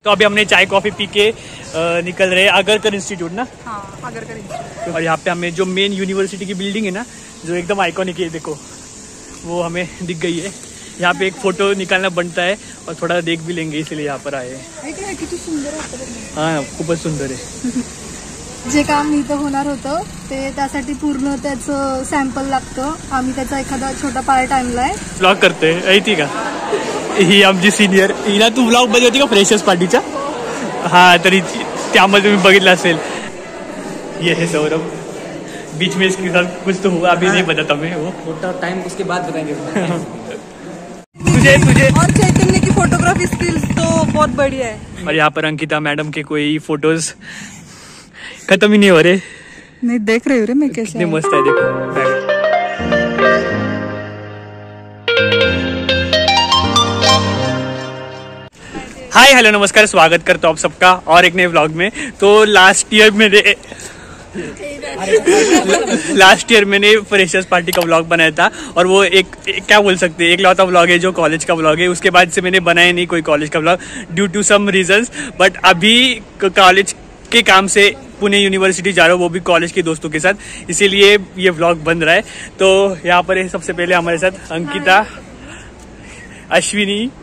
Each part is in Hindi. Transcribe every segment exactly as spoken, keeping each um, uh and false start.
तो अभी हमने चाय कॉफी पी के निकल रहे हैं आगरकर इंस्टीट्यूट ना। हाँ, आगरकर इंस्टीट्यूट। और यहाँ पे हमें जो मेन यूनिवर्सिटी की बिल्डिंग है ना, जो एकदम आइकॉनिक है, देखो वो हमें दिख गई है। यहाँ पे एक फोटो निकालना बनता है और थोड़ा देख भी लेंगे, इसलिए यहाँ पर आए हैं। किती सुंदर आहे। हाँ, खूपच सुंदर आहे। जे काम इथं होणार होतं ते त्यासाठी पूर्ण त्याचं सॅम्पल लागतं। आम्ही त्याचा एखादा छोटा पार्ट आणलाय। ब्लॉग करते ऐती का ही आमची सिनियर हिला तू ब्लॉग मध्ये होती का फ्रेशर्स पार्टीच्या? हा, तरी त्यामध्ये तुम्ही बघितलं असेल। ये है सौरभ, बीच में इसके साथ कुछ तो हुआ, अभी नहीं बताता मैं, वो छोटा टाइम उसके बाद बताएंगे। तुझे तुझे और चैतन्य की फोटोग्राफी स्किल्स तो बहुत बढ़िया है। और यहाँ पर अंकिता मैडम के कोई फोटोज खत्म ही नहीं हो रहे। नहीं देख रही हूँ रे मैं कैसे। कितने मस्त है, देखो। हाय हेलो नमस्कार, स्वागत करता हूँ आप सबका और एक नए व्लॉग में। तो लास्ट ईयर मैंने लास्ट ईयर मैंने फ्रेशर्स पार्टी का व्लॉग बनाया था और वो एक, एक क्या बोल सकते हैं, एक लौता व्लॉग है जो कॉलेज का व्लॉग है। उसके बाद से मैंने बनाया नहीं कोई कॉलेज का vlog due to some reasons. But अभी कॉलेज के काम से पुणे यूनिवर्सिटी जा रहा हूँ, वो भी कॉलेज के दोस्तों के साथ, इसीलिए ये व्लॉग बन रहा है। तो यहाँ पर है सबसे पहले हमारे साथ अंकिता, अश्विनी,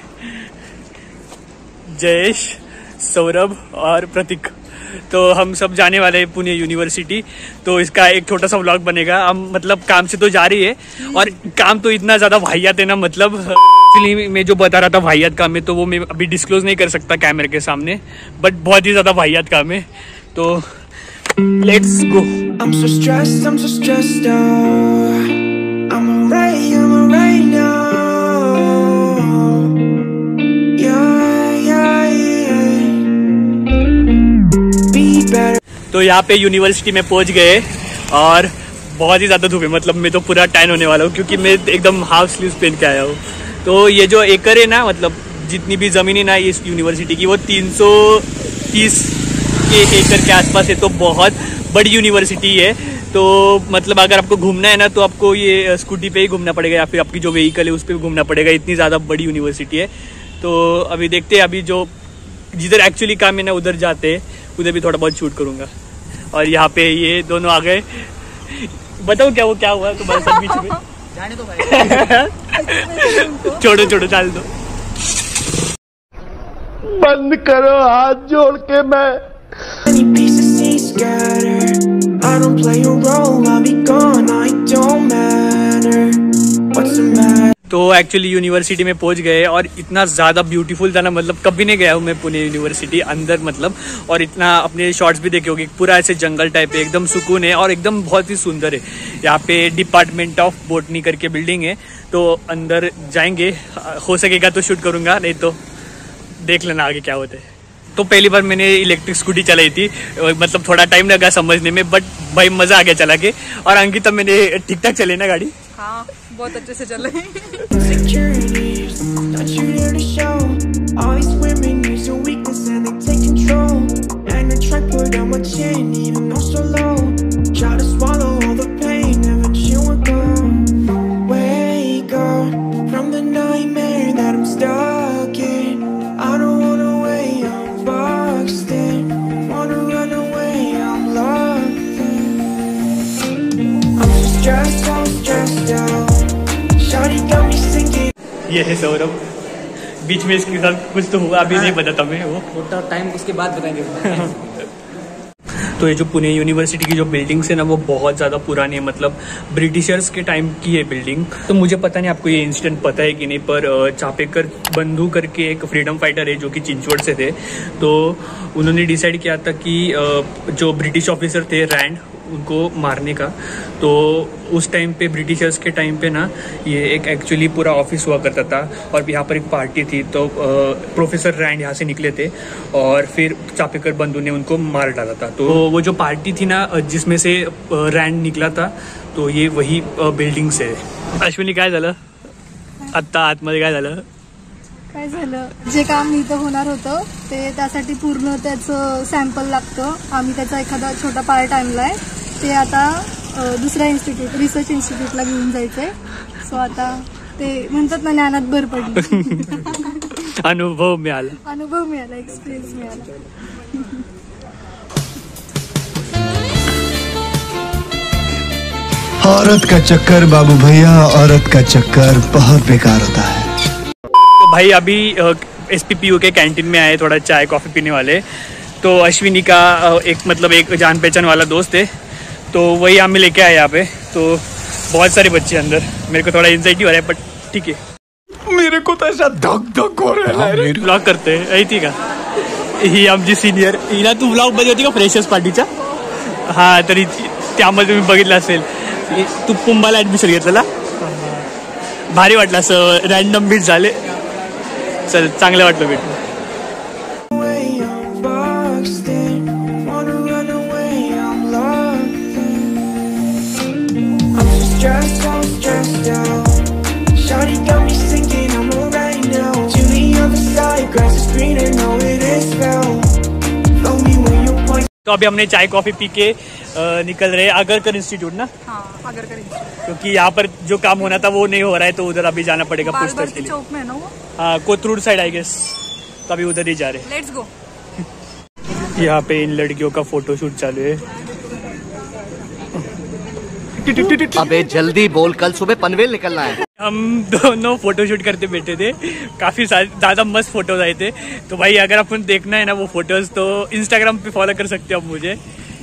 जयेश, सौरभ और प्रतीक। तो हम सब जाने वाले हैं पुणे यूनिवर्सिटी। तो इसका एक छोटा सा व्लॉग बनेगा। हम मतलब काम से तो जा रही है और काम तो इतना ज्यादा वाहियात है ना, मतलब एक्चुअली मैं जो बता रहा था वाहियात काम है, तो वो मैं अभी डिस्क्लोज नहीं कर सकता कैमरे के सामने, बट बहुत ही ज्यादा वाहियात काम है। तो let's go. I'm so stressed, I'm so stressed out. I'm alright, I'm alright now. Yeah, yeah, yeah. Be better. तो यहाँ पे यूनिवर्सिटी में पहुँच गए और बहुत ही ज्यादा धूप है, मतलब मैं तो पूरा टैन होने वाला हूँ क्योंकि मैं एकदम हाफ स्लीव्स पहन के आया हूँ। तो ये जो एकड़ है ना, मतलब जितनी भी जमीन है ना इस यूनिवर्सिटी की, वो तीन सौ तीस के एकड़ के आसपास है। तो बहुत बड़ी यूनिवर्सिटी है। तो मतलब अगर आपको घूमना है ना, तो आपको ये स्कूटी पे ही घूमना पड़ेगा या फिर आपकी जो व्हीकल है उस पर भी घूमना पड़ेगा, इतनी ज़्यादा बड़ी यूनिवर्सिटी है। तो अभी देखते हैं, अभी जो जिधर एक्चुअली काम है ना उधर जाते हैं, उधर भी थोड़ा बहुत शूट करूँगा। और यहाँ पे ये दोनों आ गए। बताओ क्या वो क्या हुआ तुम्हारे साथ बीच में? जाने दो भाई। छोड़ो छोड़ो, डाल दो। बंद करो हाथ जोड़ के। मैं तो एक्चुअली यूनिवर्सिटी में पहुंच गए और इतना ज़्यादा ब्यूटीफुल था ना, मतलब कभी नहीं गया हूँ मैं पुणे यूनिवर्सिटी अंदर, मतलब और इतना अपने शॉर्ट्स भी देखे होंगे, पूरा ऐसे जंगल टाइप है, एकदम सुकून है और एकदम बहुत ही सुंदर है। यहाँ पे डिपार्टमेंट ऑफ बोटनी करके बिल्डिंग है, तो अंदर जाएंगे, हो सकेगा तो शूट करूँगा, नहीं तो देख लेना आगे क्या होता है। तो पहली बार मैंने इलेक्ट्रिक स्कूटी चलाई थी, मतलब थोड़ा टाइम लगा समझने में, बट भाई मज़ा आ गया चला के। और अंकिता मैंने ठीक ठाक चले ना गाड़ी? हाँ, बहुत अच्छे से चल रही ये है सौरभ, बीच में इसके साथ कुछ तो हुआ, अभी नहीं बताता मैं, वो छोटा टाइम उसके बाद बताएंगे। तो ये जो पुणे यूनिवर्सिटी की जो बिल्डिंग्स है ना, वो बहुत ज़्यादा पुरानी है, मतलब ब्रिटिशर्स के टाइम की है बिल्डिंग। तो मुझे पता नहीं आपको ये इंसिडेंट पता है कि नहीं, पर चापेकर बंधु करके एक फ्रीडम फाइटर है जो कि चिंचवड़ से थे। तो उन्होंने डिसाइड किया था कि जो ब्रिटिश ऑफिसर थे रैंड, उनको मारने का। तो उस टाइम पे ब्रिटिशर्स के टाइम पे ना ये एक एक्चुअली पूरा ऑफिस हुआ करता था और यहाँ पर एक पार्टी थी। तो प्रोफेसर रैंड यहाँ से निकले थे और फिर चापेकर बंधु ने उनको मार डाला था। तो वो जो पार्टी थी ना जिसमें से रैंड निकला था, तो ये वही बिल्डिंग्स आहे। अश्विनी काय झालं आत्ता आतमध्ये, काय झालं? काय झालं, जे काम इथं होणार होतं ते त्यासाठी पूर्ण त्याचं सॅम्पल लागतं। आम्ही त्याचा एखादा छोटा पार्ट आणलाय, ते आता दुसऱ्या इन्स्टिट्यूट रिसर्च इन्स्टिट्यूटला घेऊन जायचंय। सो आता ते म्हणतात ना, ज्ञानात भर पडली। अनुभव मिळाला अनुभव मिळाला, एक्सपिरियन्स मिळाला. औरत का चक्कर बाबू भैया, औरत का चक्कर बहुत बेकार होता है. तो भाई अभी एस पी पी यू के कैंटीन में आए थोड़ा चाय कॉफ़ी पीने वाले. तो अश्विनी का अ, एक मतलब एक जान पहचान वाला दोस्त है, तो वही हमें लेके आए यहाँ पे. तो बहुत सारे बच्चे अंदर, मेरे को थोड़ा एंजाइटी हो रहा है बट ठीक है. मेरे को तो ऐसा धक धक हो रहा है. ब्लॉग करते आहे का ही आमची सिनियर ही ना. तू ब्लॉग मध्ये होती का फ्रेशर्स पार्टीच्या? हां, तरी त्यामध्ये तुम्ही बघितलं असेल. तू पुंबाला ॲडमिशन घेतलेला, भारी वाटलं असं रॅन्डम बीट झाले. चल, चांगलं वाटलं भेट. तो अभी हमने चाय कॉफी पी के आ, निकल रहे आगरकर इंस्टीट्यूट ना. हाँ, आगरकर इंस्टीट्यूट. क्योंकि यहाँ पर जो काम होना था वो नहीं हो रहा है, तो उधर अभी जाना पड़ेगा पूछताछ के लिए. चौक में है ना वो? हाँ, कोथरूड साइड आई गेस. तो अभी उधर ही जा रहे. Let's go. यहाँ पे इन लड़कियों का फोटो शूट चालू है. अबे जल्दी बोल, कल सुबह पनवेल निकलना है. हम दोनों फोटो शूट करते बैठे थे, काफी ज्यादा मस्त फोटोज आए थे. तो भाई अगर अपन देखना है ना वो फोटोज, तो इंस्टाग्राम पे फॉलो कर सकते हो आप मुझे.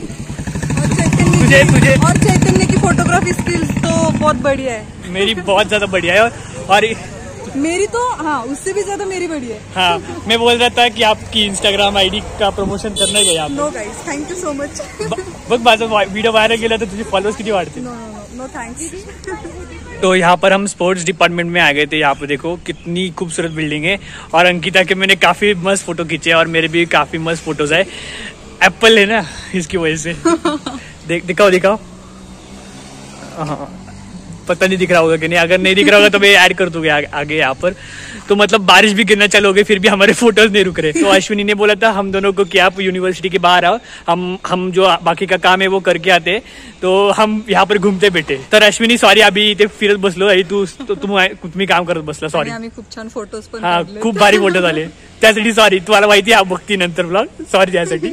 तुझे तुझे और चैतन्य की फोटोग्राफी स्किल्स तो बहुत बढ़िया है. मेरी बहुत ज्यादा बढ़िया है. और, और मेरी तो हाँ, उससे भी ज्यादा मेरी बढ़िया है. हाँ, मैं बोल रहा था कि आपकी इंस्टाग्राम आईडी का प्रमोशन करना ही गया. No guys, thank you so much. बघ माझं व्हिडिओ व्हायरल गेला तर तुझे फॉलोअर्स किती वाढते. No no no thanks. तो यहाँ पर हम स्पोर्ट्स डिपार्टमेंट में आ गए थे. यहाँ पर देखो कितनी खूबसूरत बिल्डिंग है. और अंकिता के मैंने काफी मस्त फोटो खींचे और मेरे भी काफी मस्त फोटोज आए. एप्पल है ना, इसकी वजह से. देख दिखाओ दिखाओ. हाँ, पता नहीं दिख रहा होगा कि नहीं. अगर नहीं दिख रहा होगा तो मैं ऐड कर दूंगा आगे यहाँ पर. तो मतलब बारिश भी गिरना चालू हो गई, फिर भी हमारे फोटोज नहीं रुक रहे. तो अश्विनी ने बोला था हम दोनों को कि आप यूनिवर्सिटी के बाहर आओ, हम हम जो बाकी का काम है वो करके आते. तो हम यहाँ पर घूमते बैठे. तर अश्विनी सॉरी, अभी इथे फिरत बसलो आहे. तू तुम्ही काम करत बसला. सॉरी. आम्ही खूप छान फोटोज पण हा, काढले. खूप भारी फोटो झाले त्यासाठी सॉरी. तुम्हाला माहिती आहे बघती नंतर ब्लॉग. सॉरी त्यासाठी.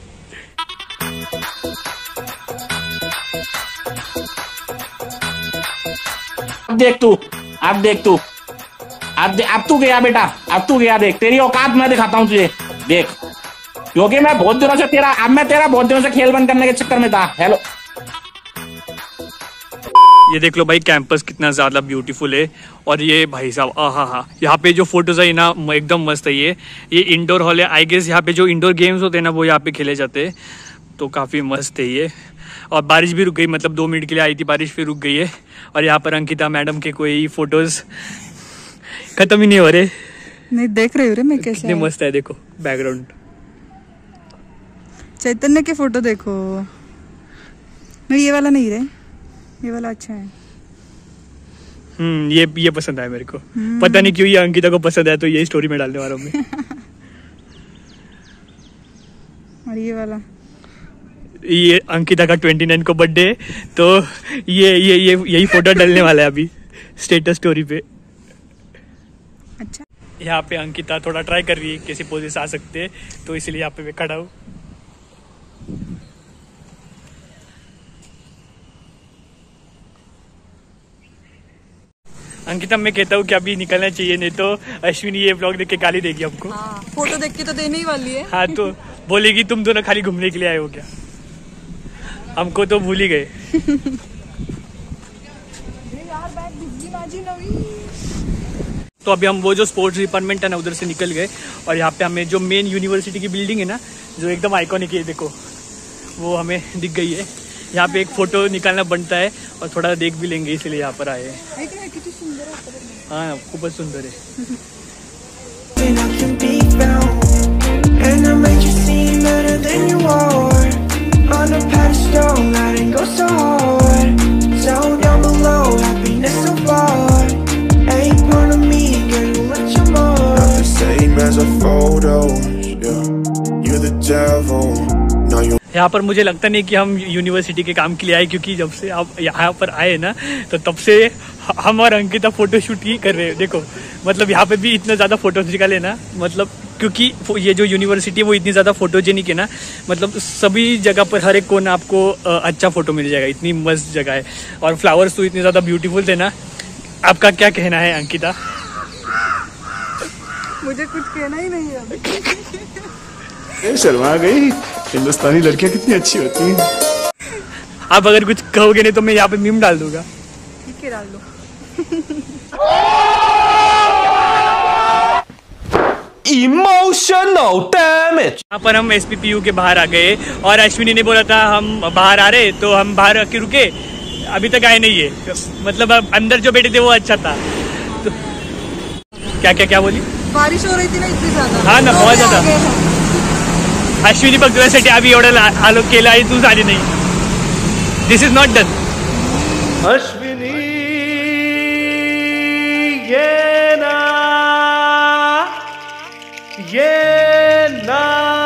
अब देख तू, अब देख तू, अब दे, अब तू गया बेटा, अब तू गया. देख तेरी औकात मैं दिखाता हूँ तुझे. देख, क्योंकि मैं बहुत दिनों से तेरा अब मैं तेरा बहुत दिनों से खेल बंद करने के चक्कर में था. हेलो, ये देख लो भाई, कैंपस कितना ज्यादा ब्यूटीफुल है. और ये भाई साहब, आहा हा, यहाँ पे जो फोटोज है ना एकदम मस्त है. ये ये इंडोर हॉल है आई गेस. यहाँ पे जो इंडोर गेम्स होते हैं ना वो यहाँ पे खेले जाते हैं. तो काफी मस्त है ये. और बारिश भी रुक गई, मतलब दो मिनट के लिए आई थी बारिश, फिर रुक गई है. और यहाँ पर अंकिता मैडम के कोई फोटोज खत्म ही नहीं हो रहे. नहीं देख रही हूँ रे मैं कैसे. कितने मस्त है देखो बैकग्राउंड. चैतन्य के फोटो देखो. नहीं ये वाला नहीं रे, ये वाला अच्छा है. हम्म ये ये पसंद आया मेरे को. पता नहीं क्यों ये अंकिता को पसंद आया, तो ये स्टोरी में डालने वाला हूँ मैं. और ये वाला, ये अंकिता का ट्वेंटी नाइन को बर्थडे है, तो ये ये ये यही फोटो डालने वाला है अभी स्टेटस स्टोरी पे. अच्छा. यहाँ पे अंकिता थोड़ा ट्राई कर रही है कैसी पोजेस आ सकते हैं, तो इसलिए यहाँ पे मैं खड़ा हूँ. अंकिता, मैं कहता हूँ कि अभी निकलना चाहिए, नहीं तो अश्विनी ये ब्लॉग देख के गाली देगी हमको. हाँ, फोटो देख के तो देने ही वाली है. हाँ, तो बोलेगी तुम दोनों खाली घूमने के लिए आए हो क्या. हमको तो भूल ही गए. तो अभी हम वो जो स्पोर्ट्स डिपार्टमेंट है ना उधर से निकल गए. और यहाँ पे हमें जो मेन यूनिवर्सिटी की बिल्डिंग है ना, जो एकदम आइकॉनिक है, देखो वो हमें दिख गई है. यहाँ पे एक फोटो निकालना बनता है और थोड़ा देख भी लेंगे, इसलिए यहाँ पर आए हैं. हाँ, खूबच सुंदर है. On a pedestal, letting go so hard. So down below, happiness so far. Ain't part of me, girl, what you more. Not the same as a photo, yeah. You're the devil, no you. यहाँ पर मुझे लगता नहीं कि हम यूनिवर्सिटी के काम के लिए आए, क्योंकि जब से आप यहाँ पर आए ना तो तब से हम और अंकिता फोटो शूट ही कर रहे हैं। देखो मतलब यहाँ पे भी इतना ज़्यादा फोटोज निकाले ना, मतलब क्योंकि ये जो यूनिवर्सिटी है वो इतनी ज़्यादा फोटोजेनिक है ना, मतलब सभी जगह पर हर एक कोना आपको अच्छा फोटो मिल जाएगा, इतनी मस्त जगह है। और फ्लावर्स तो इतने ज़्यादा ब्यूटीफुल थे ना। आपका क्या कहना है अंकिता? मुझे कुछ कहना ही नहीं है। शर्मा गई, हिंदुस्तानी लड़कियां कितनी अच्छी होती हैं। आप अगर कुछ कहोगे नहीं तो मैं यहाँ पे मीम डाल दूंगा। ठीक है, डाल दो। Emotional damage। यहाँ पर हम एस पी पी यू के बाहर आ गए और अश्विनी ने बोला था हम बाहर आ रहे, तो हम बाहर आके रुके, अभी तक आए नहीं है। मतलब अब अंदर जो बैठे थे वो अच्छा था। तो क्या क्या क्या बोली? बारिश हो रही थी ना इतनी ज्यादा। हाँ ना, बहुत ज्यादा। अश्विनी बघण्यासाठी आम्ही एवढं आलो केलं आहे, तू झाली नाही। This is not done. Ashwini ये ना ये ना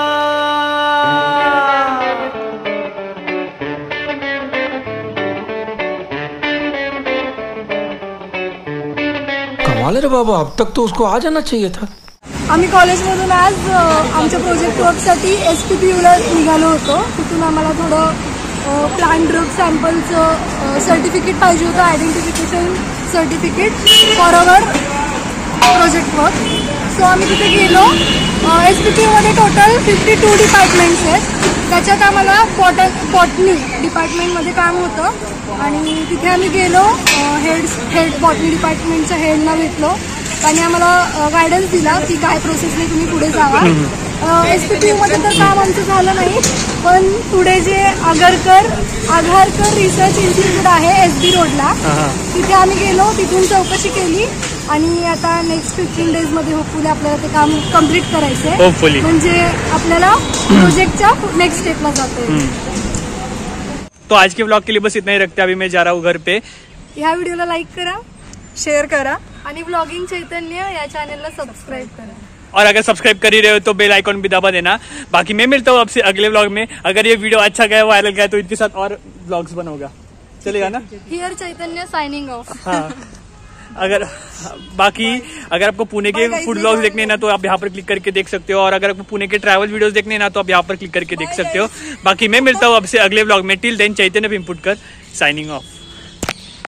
कमाल है रे बाबा, अब तक तो उसको आ जाना चाहिए था। आम्ही कॉलेजमधून आज अ, आमच्या प्रोजेक्ट वर्कसाठी एस पी पी यूला निघालो होतो. तिथून आम्हाला थोडं प्लांट ड्रग सॅम्पलचं सर्टिफिकेट पाहिजे होतं, identification certificate for our project work. So आम्ही तिथे गेलो. एस पी पी यूमध्ये टोटल फिफ्टी टू डिपार्टमेंट्स आहेत. त्याच्यात आम्हाला बॉटन बॉटनी डिपार्टमेंटमध्ये काम होतं आणि तिथे आम्ही गेलो. हेड हेड बॉटनी डिपार्टमेंटच्या हेडला भेटलो आणि आम्हाला गायडन्स दिला की काय प्रोसेसने तुम्ही पुढे जावा. एस पी पी यूमध्ये तर काम आमचं झालं नाही, पण पुढे जे आगरकर आघारकर रिसर्च इन्स्टिट्यूट आहे एस बी रोडला, तिथे आम्ही गेलो. तिथून चौकशी केली आणि आता नेक्स्ट फिफ्टीन डेज मध्ये होपफुली आपल्याला ते काम कम्प्लीट करायचंय, म्हणजे आपल्याला प्रोजेक्टच्या नेक्स्ट स्टेपला जातोय. तो आज के व्लॉग के लिए बस इतना ही रखते हैं. अभी मैं जा रहा हूँ घर पे. ह्या व्हिडिओला लाईक करा, शेयर करा आणि ब्लॉगिंग चैतन्य या चॅनलला सबस्क्राईब करा. और अगर सब्सक्राइब कर ही रहे हो तो बेल आइकॉन भी दबा देना. बाकी मैं मिलता हूँ आपसे अगले व्लॉग में. अगर ये वीडियो अच्छा गया, वायरल गया, तो इनके साथ और व्लॉग्स बनोगा, चलेगा ना? Here Chaitanya signing off. हाँ. अगर बाकी अगर आपको पुणे के फूड व्लॉग्स देखने हैं ना तो आप यहाँ पर क्लिक करके देख सकते हो, और अगर आपको पुणे के ट्रैवल वीडियोस देखने हैं ना तो आप यहाँ पर क्लिक करके देख सकते हो. बाकी मैं मिलता हूँ आपसे अगले व्लॉग में. Till then Chaitanya Pimputkar signing of.